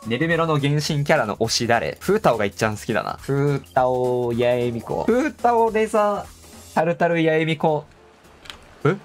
ネルメロの原神キャラの推し誰？フータオがいっちゃん好きだな。フータオ、ヤエミコ。フータオ、レザー、タルタル、ヤエミコ。え？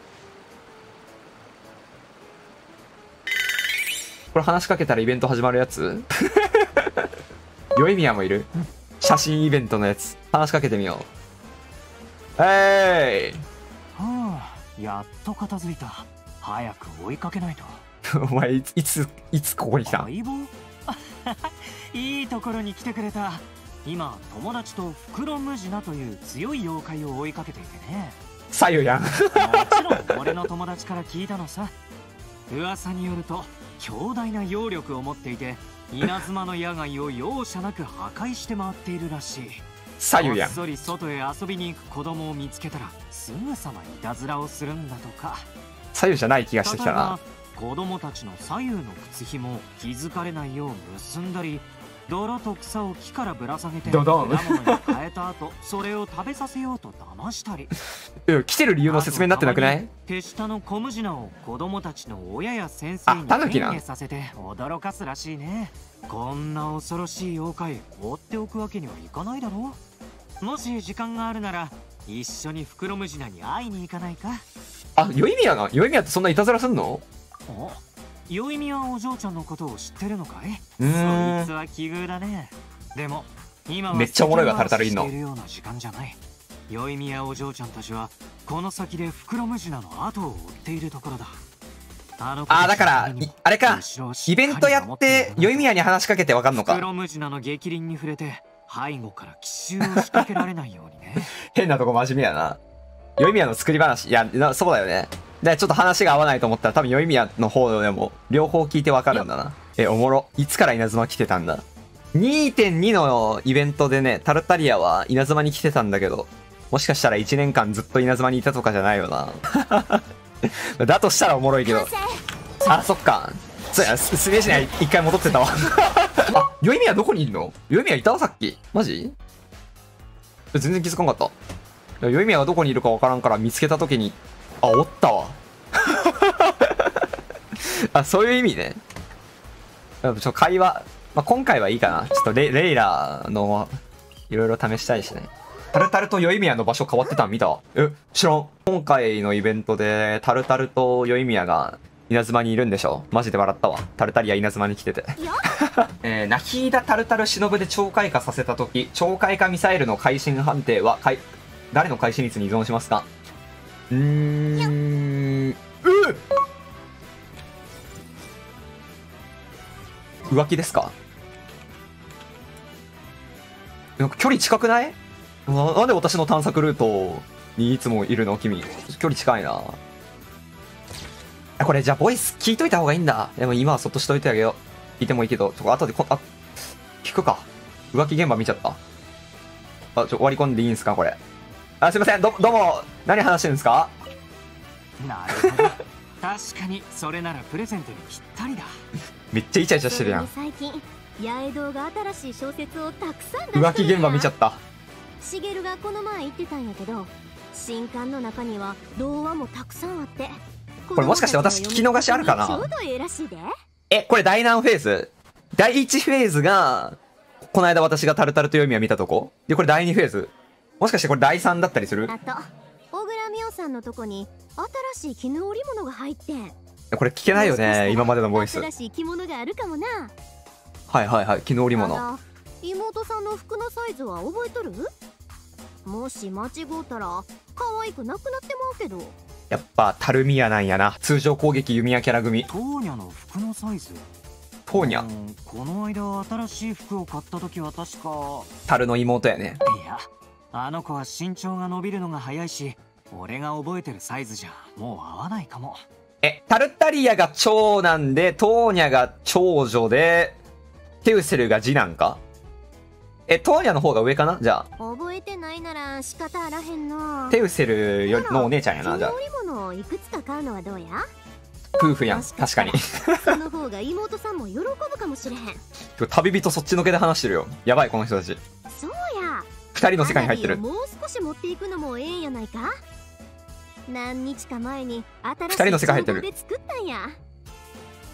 これ話しかけたらイベント始まるやつ？ヨエミヤもいる？写真イベントのやつ。話しかけてみよう。はあ、やっと片付いた。早く追いかけないと。 お前いつここに来たん？ 相棒いいところに来てくれた。今友達とフクロムジナという強い妖怪を追いかけていてね。 左右やん。 もちろん俺の友達から聞いたのさ。噂によると強大な妖力を持っていて、稲妻の野外を容赦なく破壊して回っているらしい。 左右やん。 こっそり外へ遊びに行く子供を見つけたらすぐさまいたずらをするんだとか。 左右じゃない気がしてきたな。 子供たちの左右の靴紐を気づかれないよう結んだり、泥と草を木からぶら下げて果物に変えた後それを食べさせようと騙したり。 来てる理由の説明になってなくない？ 手下の小ムジナを子供たちの親や先生に変化させて驚かすらしいね。こんな恐ろしい妖怪放っておくわけにはいかないだろう。もし時間があるなら一緒にフクロムジナに会いに行かないか？ あ、ヨイミヤってそんないたずらすんの？ お、ヨイミヤお嬢ちゃんのことを知ってるのかい？そいつは奇遇だね。でも今はめっちゃおもろいわ、タルタルいんの。 ヨイミヤお嬢ちゃんたちはこの先でフクロムジナの後を追っているところだ。 だからあれか、イベントやってヨイミヤに話しかけてわかんのか。 フクロムジナの逆鱗に触れて背後から奇襲を仕掛けられないようにね。 変なとこ真面目やな。ヨイミヤの作り話、いやそうだよね。でちょっと話が合わないと思ったら多分ヨイミヤの方でも両方聞いてわかるんだな。おもろ。いつから稲妻来てたんだ？ 2.2 のイベントでね、タルタリアは稲妻に来てたんだけど、もしかしたら1年間ずっと稲妻にいたとかじゃないよな。だとしたらおもろいけど。あ、そっか。そうや、スネージには一回戻ってたわ。あ、ヨイミヤどこにいんの？ヨイミヤいたわ、さっき。マジ？全然気づかなかった。ヨイミヤがどこにいるかわからんから見つけたときに、あ、おったわ。あ、そういう意味ね。会話、今回はいいかな。ちょっとレイラのいろいろ試したいしね。タルタルとヨイミヤの場所変わってたん見た？知らん。今回のイベントでタルタルとヨイミヤが稲妻にいるんでしょ？マジで笑ったわ。タルタリア稲妻に来てて。ナヒーダタルタル忍で超開花させたとき、超開花ミサイルの会心判定は誰の会心率に依存しますか？浮気ですか？なんか距離近くない？なんで私の探索ルートにいつもいるの君。距離近いな。これじゃあボイス聞いといた方がいいんだ。でも今はそっとしといてあげよう。聞いてもいいけど、後で聞くか。浮気現場見ちゃった。割り込んでいいんすかこれ。すいません、どうも、何話してるんですか？ なるほど。確かにそれならプレゼントにぴったりだ。 めっちゃイチャイチャしてるやん。 最近八重堂が新しい小説をたくさん出してる。 浮気現場見ちゃった。 しげるがこの前言ってたんやけど、新刊の中には童話もたくさんあって、 これもしかして私聞き逃しあるかな？ ちょうどええらしいで。 これ第何フェーズ？第1フェーズがこの間私がタルタルとヨイミヤ見たとこで、これ第2フェーズ。もしかしてこれ第3だったりする？ あと小倉美桜さんのとこに新しい絹織物が入ってん。 これ聞けないよね、今までのボイス。 新しい着物があるかもな。 はい絹織物。 妹さんの服のサイズは覚えとる？もし間違うたら可愛くなくなってまうけど。 やっぱタルミヤなんやな。通常攻撃弓矢キャラ組。 トーニャの服のサイズ。 トーニャ。 この間新しい服を買った時は確かタルの妹やね。 いや、あの子は身長が伸びるのが早いし、俺が覚えてるサイズじゃもう合わないかも。 タルタリアが長男でトーニャが長女でテウセルが次男か？トーニャの方が上かな？じゃあ覚えてないなら仕方あらへんな。 テウセルのお姉ちゃんやな。じゃあ織物をいくつか買うのはどうや？ 夫婦やん。確かに。 その方が妹さんも喜ぶかもしれへん。 旅人そっちのけで話してるよ。やばいこの人たち。 そうや。 二人の世界に入ってる。 もう少し持っていくのもええんやないか。何日か前に新しい二人の世界入ってる。 で作ったんや。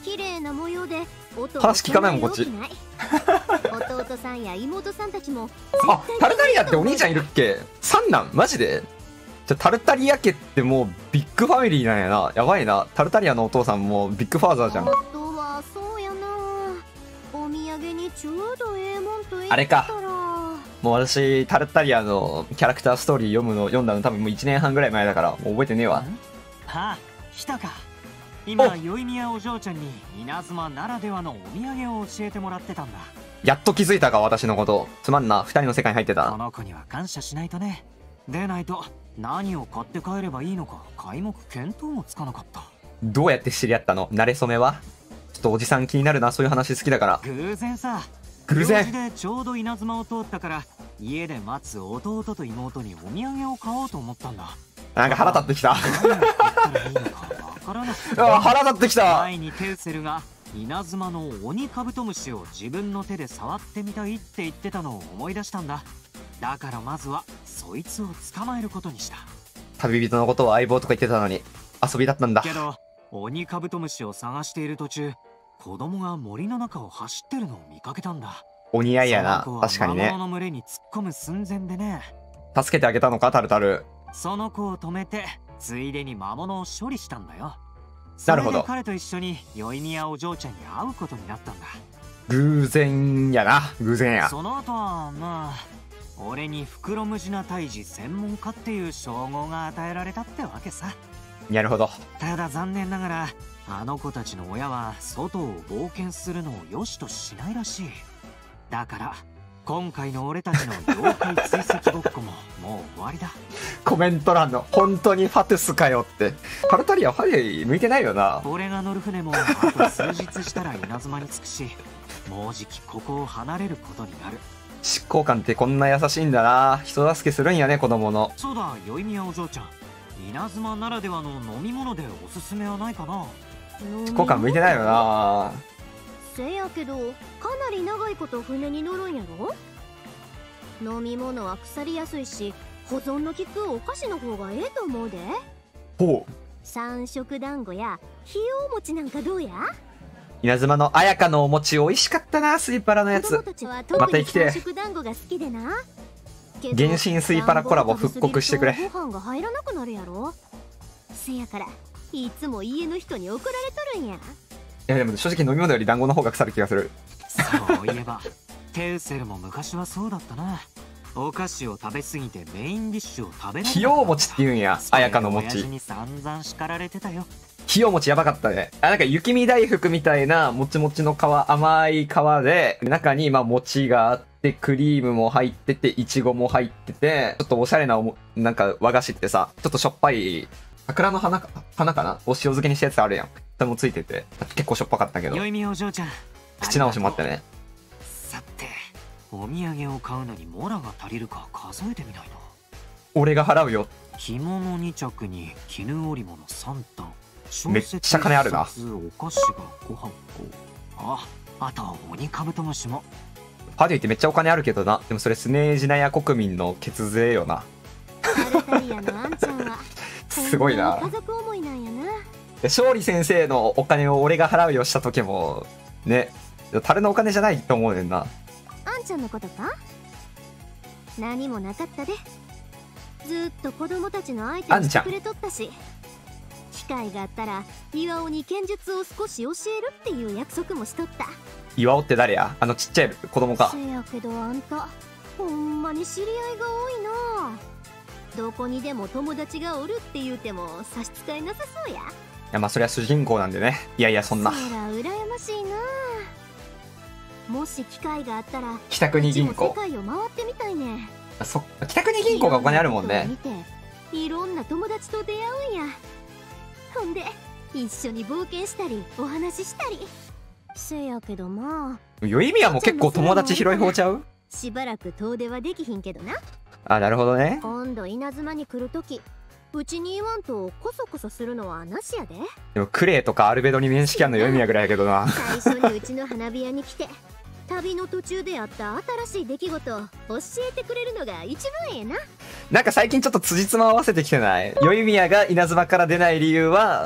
綺麗な模様で音話聞かないもんこっち。 弟さんや妹さんたちもあ、タルタリアってお兄ちゃんいるっけ？三男マジで？じゃタルタリア家ってもうビッグファミリーなんやな。やばいな。タルタリアのお父さんもビッグファーザーじゃん。 あとはそうやな、お土産にちょうどええもんと言ったらあれか。もう私タルタリアのキャラクターストーリー読んだの多分もう1年半ぐらい前だからもう覚えてねえわ。 はあ、来たか。今宵宮お嬢ちゃんに稲妻ならではのお土産を教えてもらってたんだ。 やっと気づいたか私のこと。つまんな、2人の世界に入ってこた。 の子には感謝しないとね。でないと何を買って帰ればいいのか皆目見当もつかなかった。 どうやって知り合ったの？馴れ初めは？ちょっとおじさん気になるな、そういう話好きだから。 偶然さ。 偶然用事でちょうど稲妻を通ったから家で待つ弟と妹にお土産を買おうと思ったんだ。 なんか腹立ってきた。 何を買ったらいいのかわからなくてあ、腹立ってきた。 前にテウセルが稲妻の鬼カブトムシを自分の手で触ってみたいって言ってたのを思い出したんだ。だからまずはそいつを捕まえることにした。 旅人のことを相棒とか言ってたのに遊びだったんだ。 けど鬼カブトムシを探している途中、子供が森の中を走ってるのを見かけたんだ。 お似合いやな。 その子は確かにね。 魔物の群れに突っ込む寸前でね。 助けてあげたのかタルタル。 その子を止めてついでに魔物を処理したんだよ。 なるほど。 それで彼と一緒に宵宮お嬢ちゃんに会うことになったんだ。 偶然やな。偶然や。 その後はまあ俺に袋無地な退治専門家っていう称号が与えられたってわけさ。 なるほど。 ただ残念ながらあの子たちの親は外を冒険するのを良しとしないらしい。だから今回の俺たちの妖怪追跡ごっこももう終わりだ。 コメント欄の本当にファトゥスかよって。タルタリアファイ向いてないよな。 俺が乗る船もあと数日したら稲妻に着くし、もうじきここを離れることになる。 執行官ってこんな優しいんだな。人助けするんやね、子供の。 そうだ、宵宮お嬢ちゃん、稲妻ならではの飲み物でおすすめはないかな。 執行官向いてないよな。 せやけどかなり長いこと船に乗るんやろ。飲み物は腐りやすいし保存の効くお菓子の方がええと思うで。 ほう。 三色団子やひよう餅なんかどうや。 稲妻の綾香のお餅美味しかったな。スイパラのやつ子供たちは特に三色団子が好きでな。 原神スイパラコラボ復刻してくれ。 ご飯が入らなくなるやろ。せやからいつも家の人に怒られとるんや。 いやでも正直飲み物より団子の方が腐る気がする。 そういえばテウセルも昔はそうだったな。お菓子を食べ過ぎてメインディッシュを食べられなかった。 ひよう餅って言うんや、綾香の餅。 親父に散々叱られてたよ。 ひよう餅やばかったね。なんか雪見大福みたいなもちもちの皮、甘い皮で、中に餅があって、クリームも入ってて、いちごも入ってて、ちょっとおしゃれななんか和菓子ってさ、ちょっとしょっぱい、桜の花かなを塩漬けにしたやつあるやん。それもついてて、結構しょっぱかったけど。 宵宮お嬢ちゃん、 口直しもあってね。 さて、お土産を買うのにモラが足りるか数えてみないの。 俺が払うよ。 着物2着に絹織物3単。 めっちゃ金あるな。 お菓子が5箱。あと鬼カブトムシも。 パディってめっちゃお金あるけどな。でもそれスネージナヤ国民の血税よな。 タルタリアのあんちゃんはすごいな。 家族思いなんやな。 勝利先生のお金を俺が払うよした時もね、タルのお金じゃないと思うねんな。 あんちゃんのことか。何もなかったで。ずっと子供たちの相手をしてくれとったし、機会があったら岩尾に剣術を少し教えるっていう約束もしとった。 岩尾って誰や？あのちっちゃい子供か。 せやけどあんたほんまに知り合いが多いな。どこにでも友達がおるって言うても差し支えなさそうや。 いやまあそりゃ主人公なんでね。いやいやそんな。 そら羨ましいな。もし機会があったら北国銀行。 世界を回ってみたいね。 北国銀行がお金あるもんね。 いろんな友達と出会うんや。ほんで一緒に冒険したりお話ししたり。せやけどまあ宵宮も結構友達広い方ちゃう？ しばらく遠出はできひんけどな。 あ、なるほどね。 今度稲妻に来るときうちに言わんとコソコソするのはなしやで。 でもクレイとかアルベドに面識あんの宵宮ぐらいやけどな。 最初にうちの花火屋に来て旅の途中であった新しい出来事を教えてくれるのが一番ええな。 なんか最近ちょっと辻褄合わせてきてない？宵宮が稲妻から出ない理由は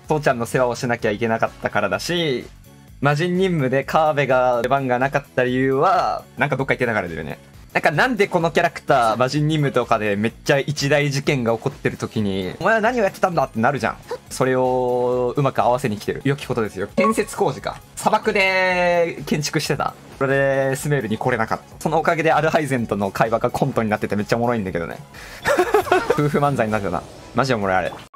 父ちゃんの世話をしなきゃいけなかったからだし、魔人任務で川辺が出番がなかった理由は、なんかどっか言って流れてるね。なんでこのキャラクター、魔人任務とかでめっちゃ一大事件が起こってる時に、お前は何をやってたんだってなるじゃん。それをうまく合わせに来てる。良きことですよ。建設工事か。砂漠で建築してた。それでスメールに来れなかった。そのおかげでアルハイゼンとの会話がコントになっててめっちゃおもろいんだけどね。夫婦漫才になってたな。マジおもろいあれ。